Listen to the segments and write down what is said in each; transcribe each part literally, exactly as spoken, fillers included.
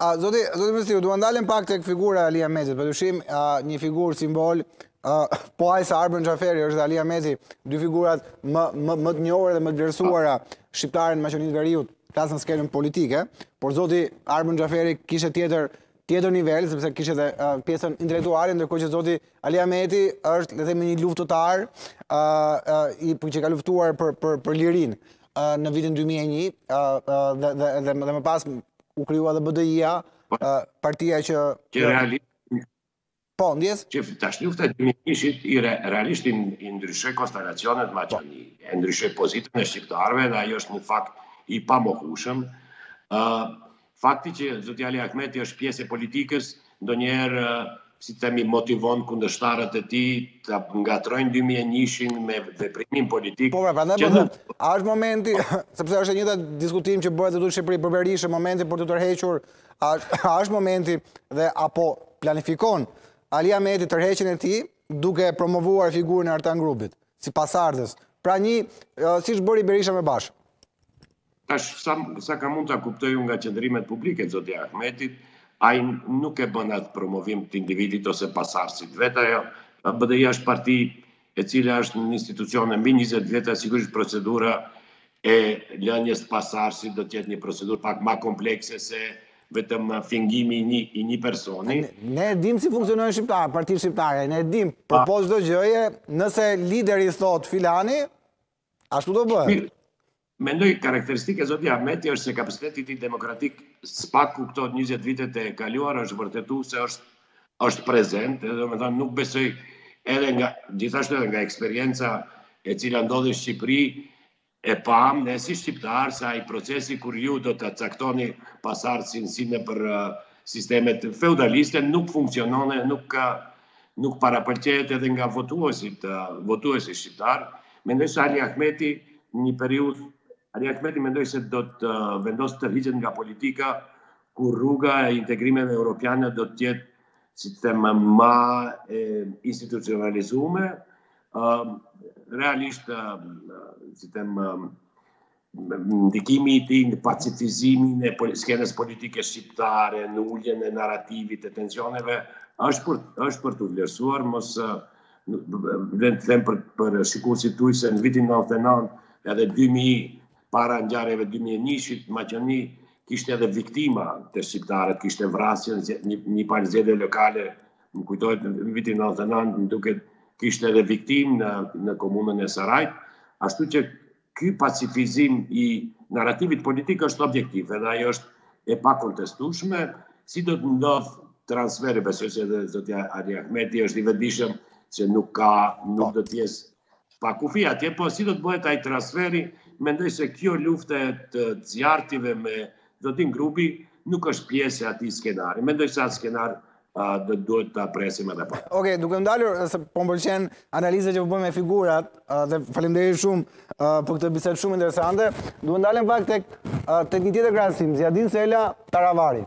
A, zoti, zoti Ministri, duan ndalem pak tek figura e Alia Mezit, për dyshim një figurë simbol, uh, po ai sa Arben Xhaferi është dhe Alia Mezi, dy figurat më, më, më të njohura dhe më të vlerësuara shqiptare në Maqedoninë e Veriut, flas në skenën politike, por zoti Arben Xhaferi kishte tjetër tjetër nivel, sepse kishte edhe uh, pjesën intelektuale, ndërkohë që zoti Alia Meti është, le të themi, një luftëtar uh, uh, i që ka luftuar për për për lirinë uh, në vitin dy mijë e një uh, uh, dhe, dhe, dhe, dhe më pas u krijua dhe B D I-a, uh, partia që që realisht po, ndjes? Që tash lufta e dy mijë e njëit i re, realisht i, i ndryshoi konstelacionet Maqedoni, po. E ndryshoi pozitën e shqiptarëve dhe ajo është një fakt i pamohshëm. Uh, fakti që zoti Ali Ahmeti është pjesë e politikës, ndonjëherë uh, si themi motivon kundërshtarët e tij ta ngatrojnë dy mijë e njëin me veprimin politik. Po, pra, prandaj po them, a është momenti, sepse është e njëjta diskutim që bëhet në Shqipëri për Berishë, momenti për të tërhequr, a, a është momenti dhe apo planifikon Ali Ahmeti tërheqjen e tij duke promovuar figurën e Artan Grupit si pasardhës. Pra një, uh, siç bëri Berisha me Bashë. Tash sa, sa ka mund ta kuptoj unë nga qendrimet publike të zoti Ahmetit, ai nuk e bën atë promovim të individit ose pasardhësit. Vetë ajo B D I është parti e cila është një institucion e mbi njëzet vjetë, sigurisht procedura e lënies pasardhësit do të jetë një procedurë pak më komplekse se vetëm fingimi i një, i një personi. Ne, ne e dim si funksionojnë shqiptarë, partitë shqiptare, ne e dim, për po çdo gjëje, nëse lideri thot filani, ashtu do bëhet. Mendoj karakteristike zoti Ahmeti është se kapaciteti i tij demokratik s'pak ku këto njëzet vitet e kaluara është vërtetuar se është është prezent, edhe domethënë nuk besoj edhe nga gjithashtu edhe nga eksperienca e cila ndodhi në Shqipëri e pam ne si shqiptar se ai procesi kur ju do të caktoni pasardhësin si në për uh, sistemet feudaliste nuk funksionon, nuk ka nuk parapërqehet edhe nga votuesit uh, votuesit shqiptar. Mendoj se Ali Ahmeti një periudhë Ali Ahmeti mendoj se do të uh, vendosë të tërhiqet nga politika kur rruga e integrimeve europiane do të jetë si të them më e institucionalizuar. Uh, realisht uh, si të them uh, ndikimi i tij në pacifizimin e skenës politike shqiptare, në uljen e narrativit të tensioneve është për është për të vlerësuar, mos le të them për për shikuesit tuaj se në vitin nëntëdhjetë e nëntë edhe dy mijë para ngjarjeve dy mijë e njëit Maqedoni kishte edhe viktima të shqiptarët, kishte vrasje një, një palë zgjedhje lokale, më kujtohet në vitin nëntëdhjetë e nëntë, më duket kishte edhe viktim në në komunën e Sarajt, ashtu që ky pacifizim i narrativit politik është objektiv, edhe ajo është e pakontestueshme, si do të ndodh transferi, besoj se edhe zoti Ali Ahmeti është i vetëdijshëm se nuk ka nuk do të jetë pa kufi atje, po si do të bëhet ai transferi, mendoj se kjo lufte të zjartive me zotin Grupi nuk është pjesë e atij skenari. Mendoj se atë skenar uh, do duhet ta presim edhe pak. Okej, duke ndalur, se po më pëlqen analiza që po bëjmë me figurat, uh, dhe faleminderit shumë uh, për këtë bisedë shumë interesante. Duke ndalem pak tek uh, tek një tjetër krahasim, Ziadin Sela Taravari.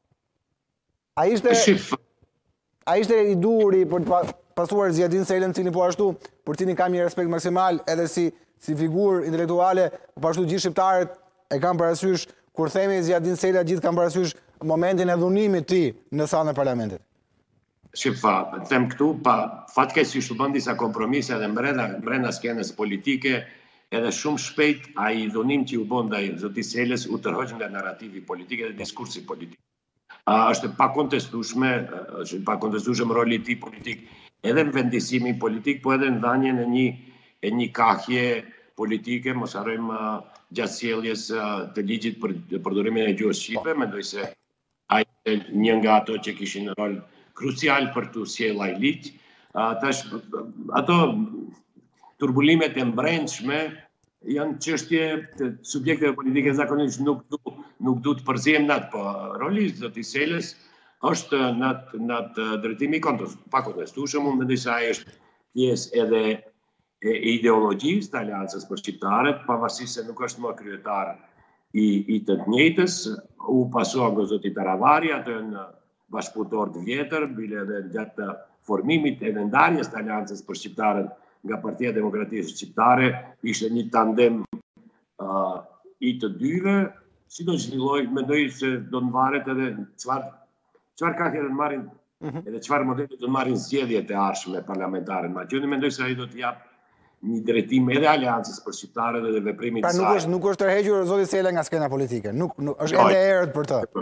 Ai ishte Ai ishte i duri për të pasuar Ziadin Selën, cili po ashtu për cilin kam një respekt maksimal edhe si si figurë intelektuale, po ashtu gjithë shqiptarët e kanë parasysh kur themi Ziadin Sela, gjithë kanë parasysh momentin e dhunimit të tij në sallën e parlamentit. Shqipa, them këtu, pa fatkeqësisht u bën disa kompromise edhe brenda brenda skenës politike, edhe shumë shpejt ai dhunim që u bën ndaj zotit Selës u tërhoq nga narrativi politik dhe diskursi politik. Uh, është pa kontestueshme, është pa kontestueshëm roli i tij politik, edhe në vendisimin politik, po edhe në dhënien e një e një kahje politike, mos harrojmë uh, gjatë sjelljes uh, të ligjit për përdorimin e gjuhës shqipe, mendoj se ai është një nga ato që kishin rol krucial për të sjellë ai ligj. Uh, tash ato turbulimet e mbrëmshme janë çështje të subjekteve politike zakonisht nuk du nuk du të përzihem në atë, po roli i zotit Selës është në atë në atë drejtim i pakontestueshëm. Unë mendoj se ai është pjesë edhe e ideologjisë të Aleancës për Shqiptarët, pavarësisht se nuk është më kryetar i, i të njëjtës, u pasua nga zoti Taravari, atë në bashkëpunëtor të vjetër, bile edhe gjatë formimit edhe ndarjes të Aleancës për Shqiptarët nga Partia Demokratike Shqiptare, ishte një tandem uh, i të dyve, si do zhvilloj, mendoj se do të varet edhe çfarë çfarë ka të marrin edhe çfarë modele do të marrin zgjedhjet e ardhshme parlamentare në Maqedoni. Mendoj se ai do të jap një drejtim edhe aleancës për shqiptarët dhe veprimit pra të nuk saj. është nuk është tërhequr zoti Sela nga skena politike. Nuk, nuk është ende e erët për të.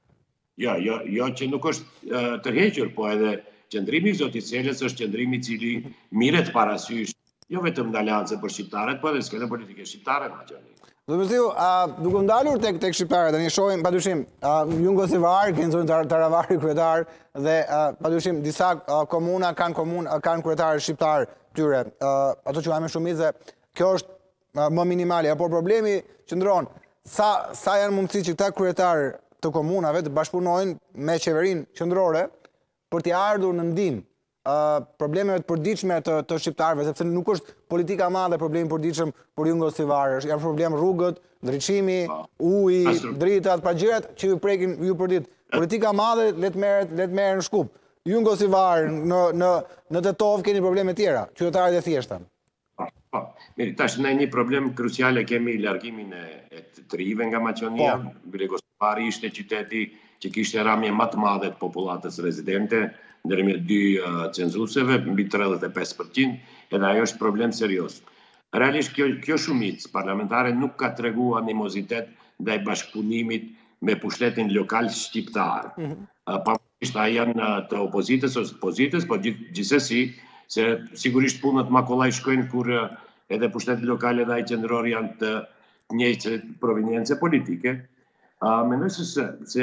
Jo, jo, jo që nuk është uh, tërhequr, po edhe qëndrimi i zotit Selës është qëndrimi i cili mirret parasysh jo vetëm në aleancë për shqiptarët, po edhe skena politike shqiptare në Maqedoni. Do të thëjë, duke ndalur tek tek shqiptarët, tani shohim padyshim Ju Ngosivar, kanë zonë Taravari kryetar dhe padyshim disa komuna kanë komunë kanë kryetarë shqiptar tyre. Ato që janë shumicë, kjo është më minimale, por problemi qëndron sa sa janë mundësi që këta kryetarë të komunave të bashkëpunojnë me qeverinë qendrore për t'i ardhur në ndihmë Uh, problemeve të përditshme të, të shqiptarëve, sepse nuk është politika madhe problemi përditshëm për Ju Ngosivar, është janë problem rrugët, ndriçimi, uji, dritat, pra gjërat që ju prekin ju përdit. Politika madhe le të merret, le të merren në Shkup. Ju Ngosivar në në në Tetov keni probleme tjera, qytetarët e thjeshta. Po, po. Mirë, tash ne një problem krucial e kemi largimin e, e të rive nga Maqedonia. Ngosivari ishte qyteti që kishte ramje më të madhe të popullatës rezidente, ndërmjet dy uh, cenzuseve, mbi tridhjetë e pesë përqind, edhe ajo është problem serios. Realisht kjo, kjo shumicë parlamentare nuk ka tregu animozitet ndaj bashkëpunimit me pushtetin lokal shqiptar. Mm -hmm. uh, Pavarësisht ai janë uh, të opozitës ose të pozitës, po gjith, gjithsesi, se sigurisht punët ma kollaj shkojnë kur uh, edhe pushtetit lokal edhe ai qendror janë të njëjtë proveniencë politike. Uh, Mendoj se, se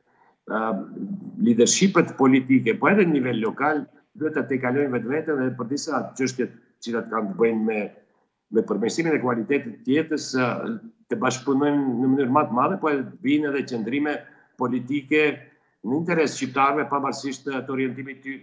Uh, leadershipet politike, po edhe në nivel lokal, duhet të tejkalojnë vetë vetën dhe për disa çështje që kanë të bëjnë me, me përmirësimin e kualitetit të jetës, uh, të bashkëpunojnë në mënyrë më të madhe, po edhe vinë edhe qëndrime politike në interes shqiptarëve, pavarësisht të orientimit të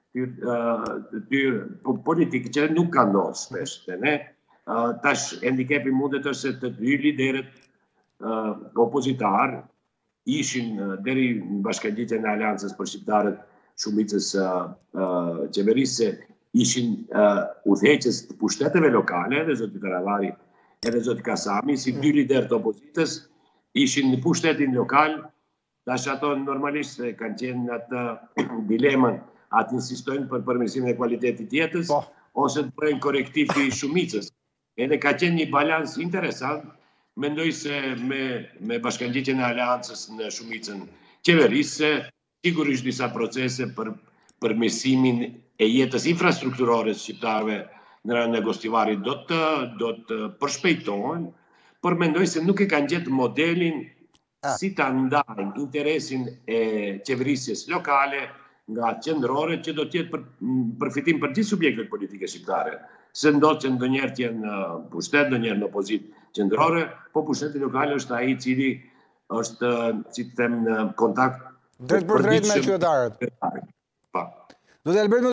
tyre uh, politike, që nuk ka ndodhur shpesh. Ne uh, tash handikepi mundet është se të dy liderët uh, opozitar ishin deri në bashkëndijtjen e Aleancës për shqiptarët, shumicës uh, uh, qeverisë, ishin uh, udhëheqës të pushteteve lokale, edhe zoti Taravari, edhe zoti Kasami, si dy liderë të opozitës, ishin në pushtetin lokal, tash ato normalisht kanë qenë atë dilemën, atë insistojnë për përmirësimin e kualitetit të jetës, oh. ose të bëjnë korektiv të shumicës. Edhe ka qenë një balans interesant. Mendoj se me, me bashkëndijtjen e aleancës në shumicën qeverisë, sigurisht disa procese për përmirësimin e jetës infrastrukturore të shqiptarëve në rajon e Gostivarit do të do të përshpejtohen, por mendoj se nuk e kanë gjetë modelin ah. si ta ndajnë interesin e qeverisjes lokale nga qendrore që do të jetë për përfitim për gjithë subjektet politike shqiptare. Se ndodh që ndonjëherë të jenë në pushtet, ndonjëherë në opozitë qendrore, po pushteti lokal është ai i cili është, si të them, në kontakt drejt për drejt me qytetarët. Po. Do të Albert